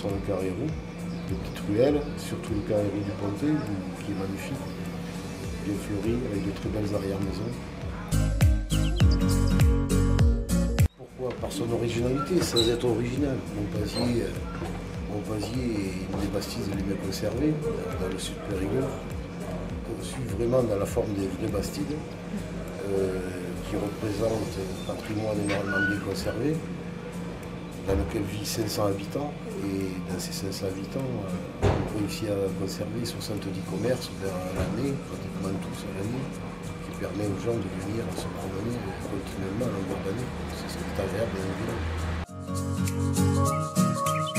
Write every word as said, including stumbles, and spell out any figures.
sur le carré roux, de petites ruelles, surtout le carré roux du Pontet, qui est magnifique, bien fleuri, avec de très belles arrière-maisons. Pourquoi? Par son originalité, sans être original. Montpazier, Montpazier est une des bastides les mieux conservées, dans le sud Périgord, conçue vraiment dans la forme des vraies bastides, euh, qui représentent un patrimoine énormément bien conservé, dans lequel vivent cinq cents habitants, et dans ces cinq cents habitants, euh, on réussit à conserver soixante-dix commerces vers l'année, pratiquement tous à l'année, qui permet aux gens de venir se promener continuellement à longueur d'année. C'est ce qui est agréable dans le village.